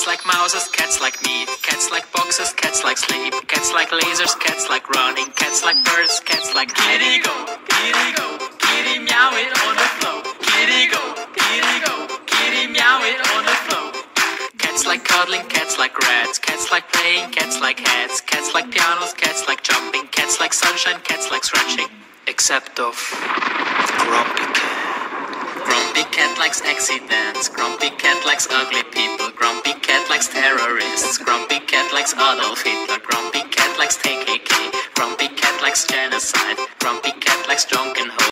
like mouses, cats like meat. Cats like boxes, cats like sleep. Cats like lasers, cats like running. Cats like birds, cats like kitty go, kitty meow it on the floor. Kitty go, kitty meow it on the floor. Cats like cuddling, cats like rats. Cats like playing, cats like hats. Cats like pianos, cats like jumping. Cats like sunshine, cats like scratching. Except of Grumpy Cat. Grumpy Cat likes accidents. Grumpy Cat likes ugly people. Grumpy Cat likes terrorists. Grumpy Cat likes Adolf Hitler. Grumpy Cat likes KKK. Grumpy Cat likes genocide. Grumpy Cat likes drunken hoes.